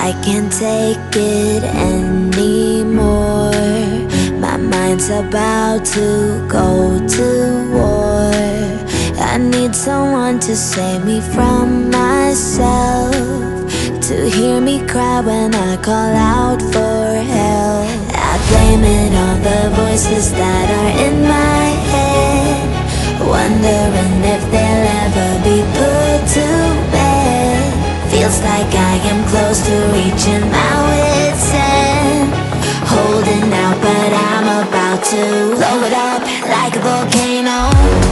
I can't take it anymore. My mind's about to go to war. I need someone to save me from myself, to hear me cry when I call out for help. I blame it on the voices that are in my head, wondering if they'll ever be put to bed. Feels like I am close to reaching my wit's end, holding out but I'm about to blow it up like a volcano.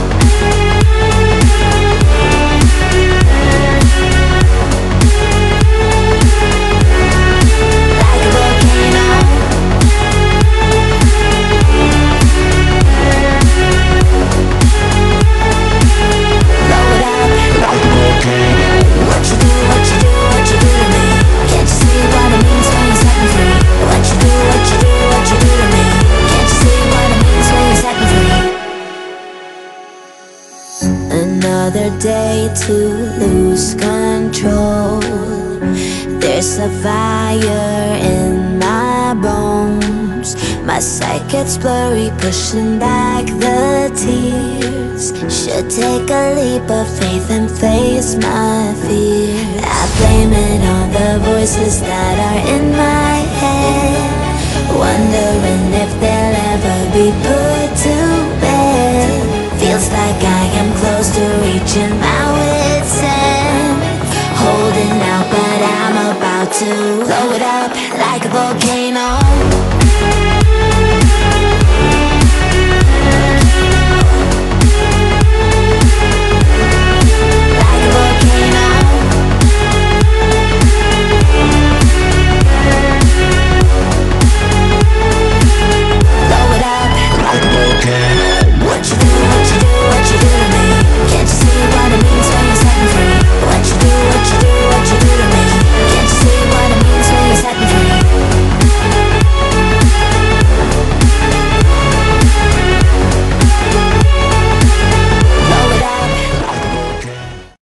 Another day to lose control. There's a fire in my bones. My sight gets blurry, pushing back the tears. Should take a leap of faith and face my fear. I blame it on the voices that are in my head, wondering if they'll ever be put to bed. Feels like I am close to reaching my wit's end, holding out but I'm about to blow it up like a volcano.